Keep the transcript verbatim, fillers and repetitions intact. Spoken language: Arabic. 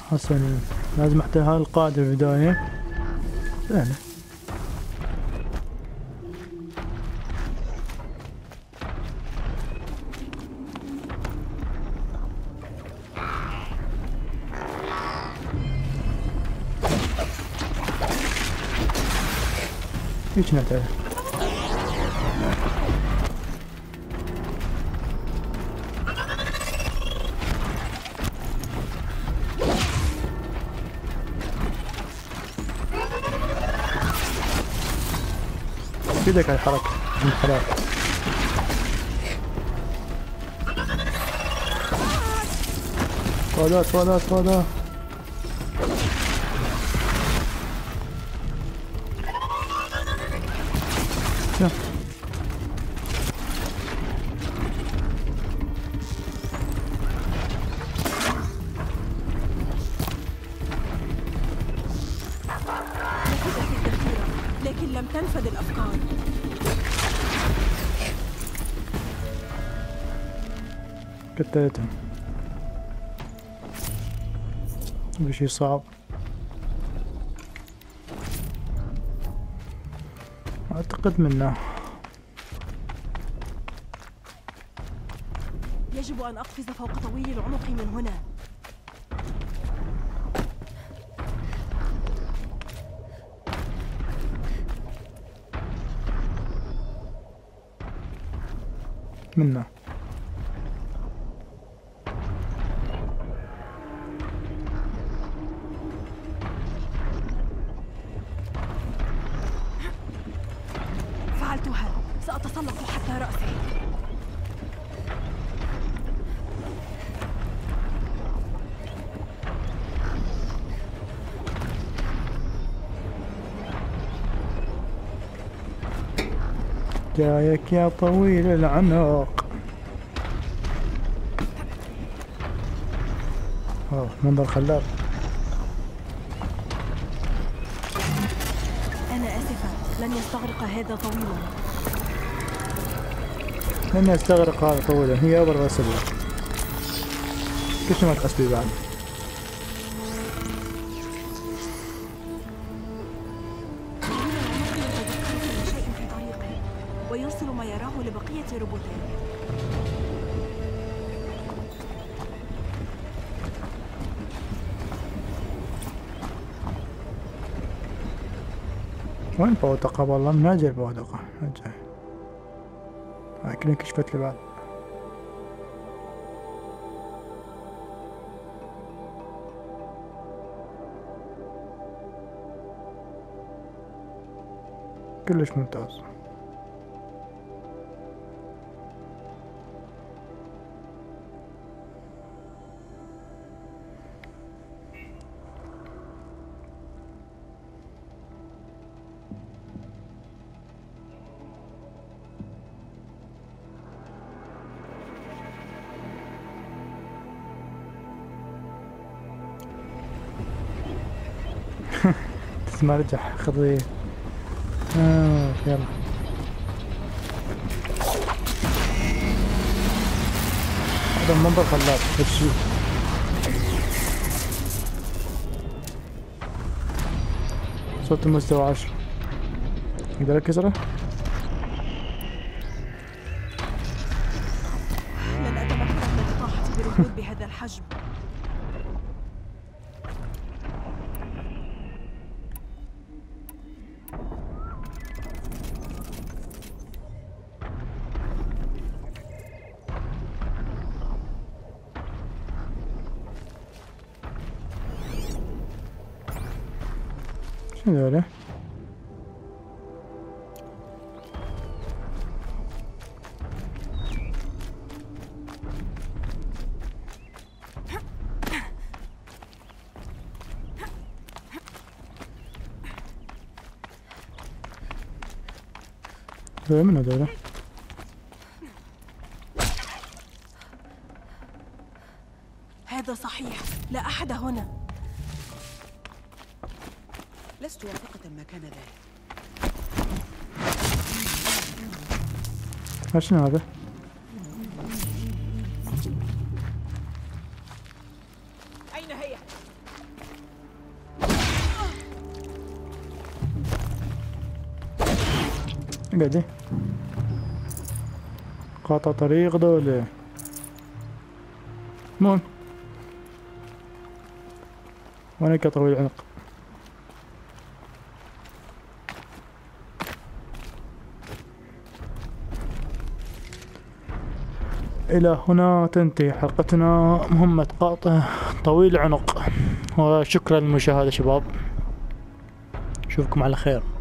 حسنا، لازم احتاج هاي القاعدة في البداية. سهلة. هيك نحتاج. ايدك على الحركة من الحلال. فوضات فوضات فوضات. لكن لم تنفذ الأفكار. قتلتهم. بشي صعب. أعتقد منه. يجب أن أقفز فوق طويل العنق من هنا. منه. فعلتها، سأتسلق حتى رأسي. جايك يا طويل العنق. اوه منظر خلاب. أنا آسفة، لن يستغرق هذا طويلا. لن يستغرق هذا طويلا. هي أبر غسل. كيف ما تقصبي بعد؟ شيء في طريقه ويرسل ما يراه لبقية روبوتات. وين بودقة؟ والله ما جاي بودقة. ما جاي. لكن كشفت لي بعد. كلش ممتاز. تسمع رجح خضيه. آه يلا. هذا المنظر خلاب. هالشي صوت المستوى عشرة. اقدر اكسره؟ لن أتمكن من الإطاحة بركود بهذا الحجم. شنو ذولا؟ ذولا من هذولا؟ هذا صحيح، لا أحد هنا. لست واثقة ما كان ذلك. شنو هذا؟ أين هي؟ قاعدين قاطع طريق دولة. المهم وانا كطويل العنق. إلى هنا تنتهي حلقتنا، مهمة قاطع طويل العنق، وشكرا للمشاهدة شباب، أشوفكم على خير.